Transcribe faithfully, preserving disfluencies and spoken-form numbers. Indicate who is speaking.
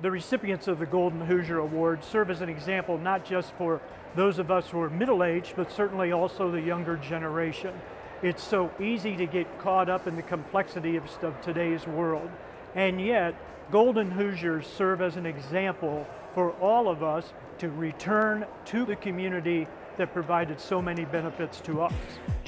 Speaker 1: The recipients of the Golden Hoosier Award serve as an example not just for those of us who are middle-aged, but certainly also the younger generation. It's so easy to get caught up in the complexity of, of today's world. And yet, Golden Hoosiers serve as an example for all of us to return to the community that provided so many benefits to us.